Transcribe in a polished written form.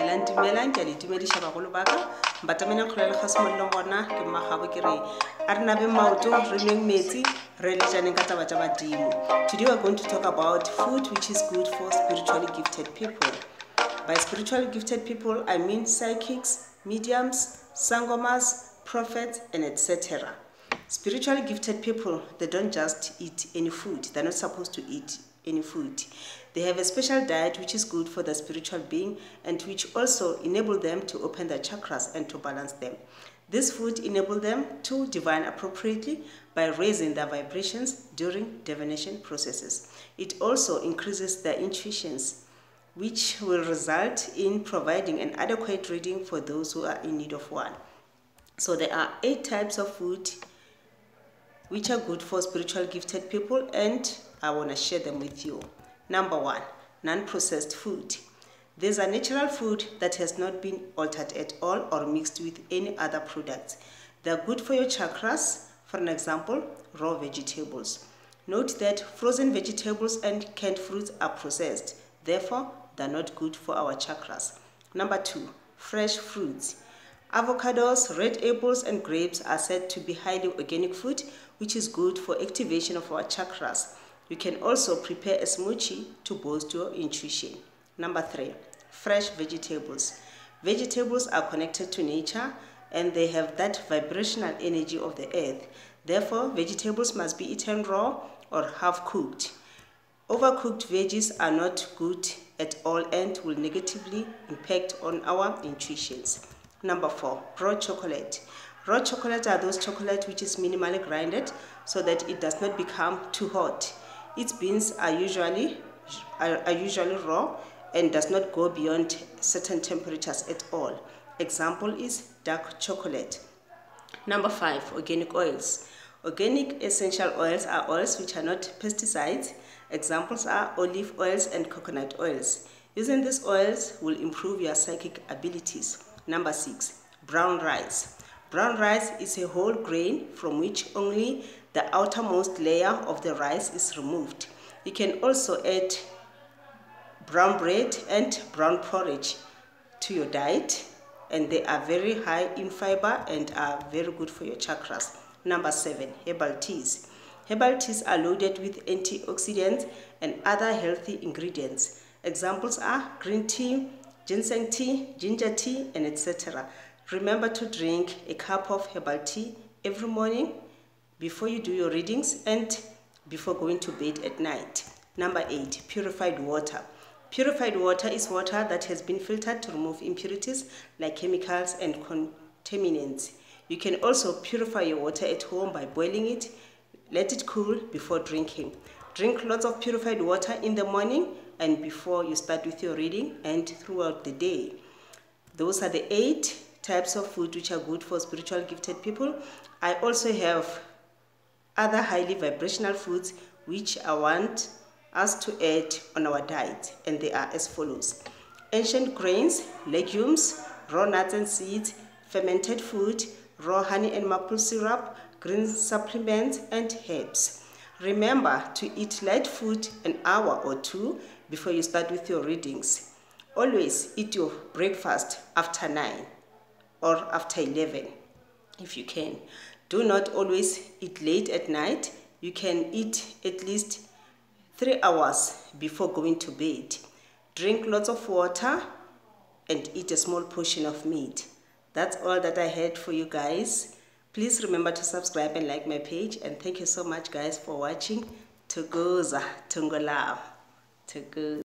Dumelang, ke le dumedisha bagolo ba ka. Mbatamena kgolele ga semollo bona ke Makgabo ke re a re nabe maoto re nweng metsi re le janeng ka taba tsa badimo. Today we are going to talk about food which is good for spiritually gifted people. By spiritually gifted people, I mean psychics, mediums, sangomas, prophets, and etc. Spiritually gifted people, they don't just eat any food. They're not supposed to eat any food. They have a special diet which is good for the spiritual being and which also enable them to open their chakras and to balance them. This food enables them to divine appropriately by raising their vibrations during divination processes. It also increases their intuitions, which will result in providing an adequate reading for those who are in need of one. So there are 8 types of food which are good for spiritual gifted people, and I want to share them with you. Number 1, non-processed food. These are natural food that has not been altered at all or mixed with any other products. They are good for your chakras. For an example, raw vegetables. Note that frozen vegetables and canned fruits are processed. Therefore, they are not good for our chakras. Number 2, fresh fruits. Avocados, red apples, and grapes are said to be highly organic food, which is good for activation of our chakras. You can also prepare a smoothie to boost your intuition. Number 3, fresh vegetables. Vegetables are connected to nature and they have that vibrational energy of the earth. Therefore, vegetables must be eaten raw or half cooked. Overcooked veggies are not good at all and will negatively impact on our intuitions. Number 4, raw chocolate. Raw chocolate are those chocolate which is minimally grinded so that it does not become too hot. Its beans are usually raw and does not go beyond certain temperatures at all. Example is dark chocolate. Number 5, organic oils. Organic essential oils are oils which are not pesticides. Examples are olive oils and coconut oils. Using these oils will improve your psychic abilities. Number 6, brown rice. Brown rice is a whole grain from which only the outermost layer of the rice is removed. You can also add brown bread and brown porridge to your diet, and they are very high in fiber and are very good for your chakras. Number 7, herbal teas. Herbal teas are loaded with antioxidants and other healthy ingredients. Examples are green tea, ginseng tea, ginger tea, and etc. Remember to drink a cup of herbal tea every morning before you do your readings and before going to bed at night. Number 8, purified water. Purified water is water that has been filtered to remove impurities like chemicals and contaminants. You can also purify your water at home by boiling it. Let it cool before drinking. Drink lots of purified water in the morning and before you start with your reading and throughout the day. Those are the 8 types of food which are good for spiritual gifted people. I also have other highly vibrational foods which I want us to add on our diet, and they are as follows: ancient grains, legumes, raw nuts and seeds, fermented food, raw honey and maple syrup, green supplements, and herbs. Remember to eat light food an hour or 2 before you start with your readings. Always eat your breakfast after 9 or after 11 if you can. Do not always eat late at night. You can eat at least 3 hours before going to bed. Drink lots of water and eat a small portion of meat. That's all that I had for you guys. Please remember to subscribe and like my page, and thank you so much guys for watching. Tuguza, Tungolao, Tuguza.